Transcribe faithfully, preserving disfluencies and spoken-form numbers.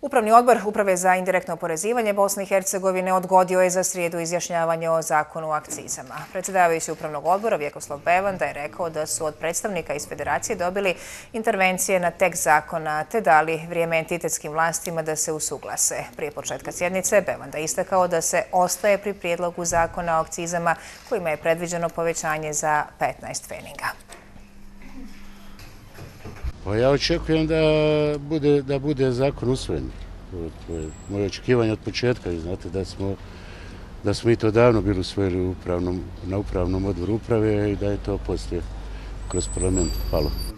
Upravni odbor Uprave za indirektno oporezivanje Bosne i Hercegovine odgodio je za srijedu izjašnjavanje o zakonu o akcizama. Predsjedavajući Upravnog odbora Vjekoslav Bevanda je rekao da su od predstavnika iz Federacije dobili intervencije na tekst zakona te dali vrijeme entitetskim vlastima da se usuglase. Prije početka sjednice Bevanda je istakao da se ostaje pri prijedlogu zakona o akcizama kojima je predviđeno povećanje za petnaest pfeninga. Pa ja očekujem da bude, da bude zakon usvojen. To je moje očekivanje od početka. Znate da smo, da smo i to davno bili usvojili upravnom, na upravnom odboru uprave i da je to poslije kroz parlament palo.